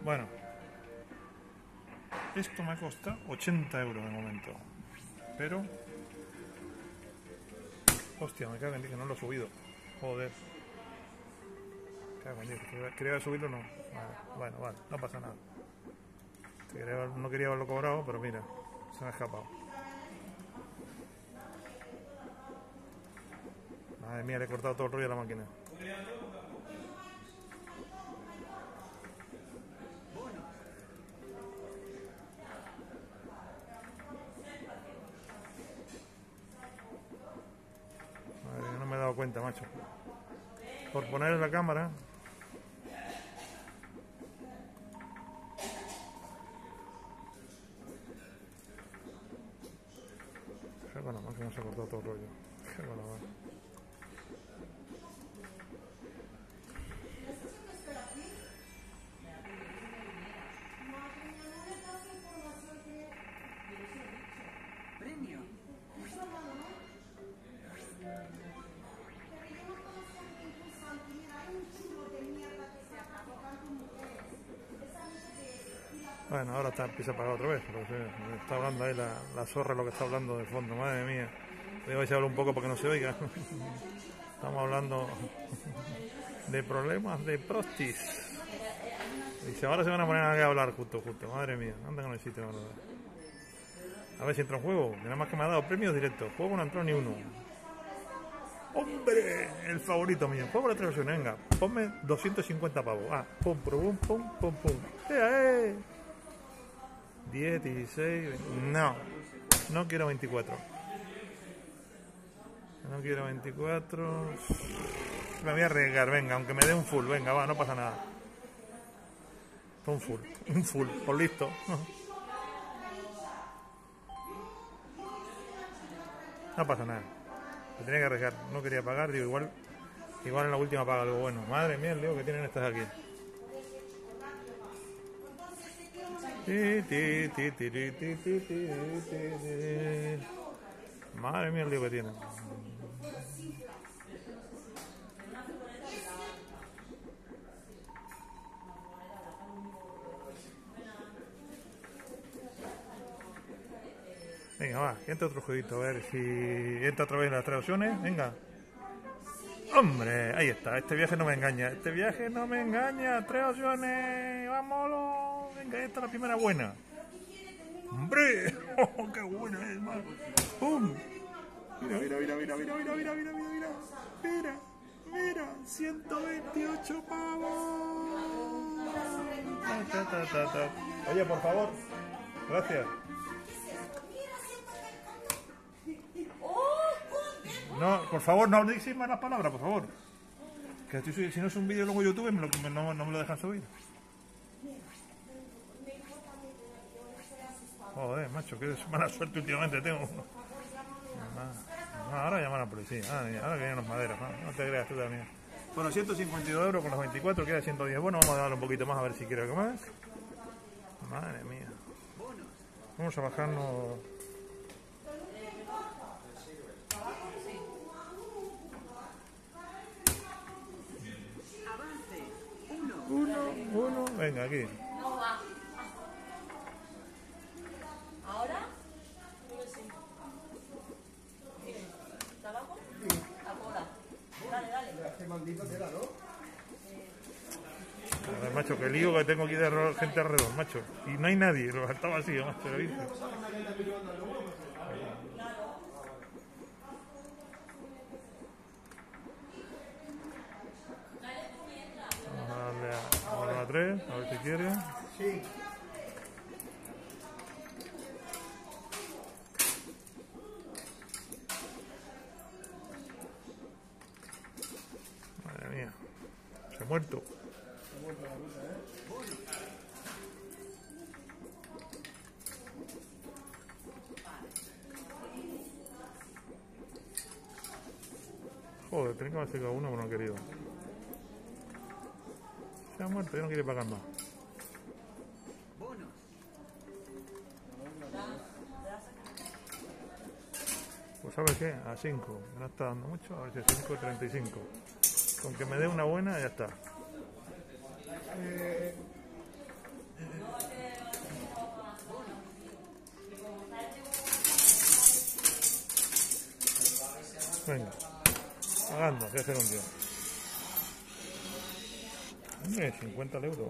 Bueno, esto me cuesta 80 euros de momento. Pero... Hostia, me cago en Dios que no lo he subido. Joder. Cago en Dios, quería subirlo o no. Vale, vale, no pasa nada. No quería haberlo cobrado, pero mira, se me ha escapado. Madre mía, le he cortado todo el rollo a la máquina. Madre, no me he dado cuenta, macho. Por poner la cámara. Con la máquina se ha cortado todo el rollo. Con la máquina. Bueno, ahora empieza a apagar otra vez, pero está hablando ahí la zorra lo que está hablando de fondo, madre mía. Voy a hablar un poco para que no se oiga. Estamos hablando de problemas de prostis. Dice, ahora se van a poner a hablar justo, madre mía, anda que no existe. A ver si entra un juego, que nada más que me ha dado premios directos. Juego no entró ni uno. ¡Hombre! El favorito mío. Juego de 3 versiones, venga, ponme 250 pavos. Pum, pum, pum, pum, pum. 10, 16, 20. No quiero 24. No quiero 24. Me voy a arriesgar, venga, aunque me dé un full, venga, va, no pasa nada. Un full, por listo. No pasa nada. Me tenía que arriesgar, no quería pagar, digo, igual en la última paga algo bueno. Madre mía, el lío que tienen estas aquí. Madre mía el lío que tienen. Venga, va, entra otro jueguito, a ver si entra otra vez en las 3 opciones. Venga. Hombre, ahí está, este viaje no me engaña. 3 opciones, vámonos. Venga, esta es la primera buena. ¡Hombre! ¡Oh, qué buena es, man! ¡Pum! Mira, 128 pavos. Oye, por favor. Gracias. No, por favor, no digáis malas palabras, por favor. Que si no es un vídeo luego YouTube, no me lo dejan subir. Joder, macho, qué mala suerte últimamente tengo. Ahora llaman a la policía. Ahora que vienen los maderos. No te creas tú también. Bueno, 152 euros con los 24, queda 110. Bueno, vamos a darle un poquito más a ver si quiere algo más. Madre mía. Vamos a bajarnos. Uno. Venga, aquí. ¿Ahora? ¿Trabajo? A cola. Dale. Qué maldito queda, ¿no? A ver, macho, que lío que tengo aquí de gente alrededor, macho. Y no hay nadie, está vacío, macho, lo viste. Vamos a darle a 3, a ver si quiere. Sí. Madre mía, se ha muerto. Joder, tengo que hacer cada uno, pero no he querido. Se ha muerto, ya no quiere pagar más. Pues ¿sabes qué? A 5, no está dando mucho, a ver si 5, 35. Con que me dé una buena, ya está. Venga. Pagando, voy a hacer un tío. Hombre, 50 euros.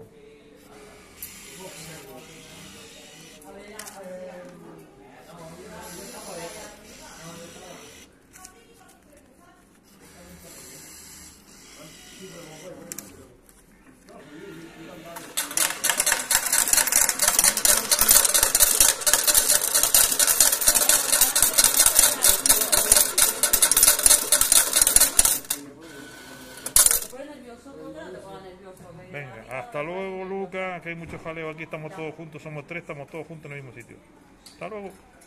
Venga, hasta luego, Lucas, que hay mucho jaleo aquí, estamos todos juntos, somos tres, estamos todos juntos en el mismo sitio. Hasta luego.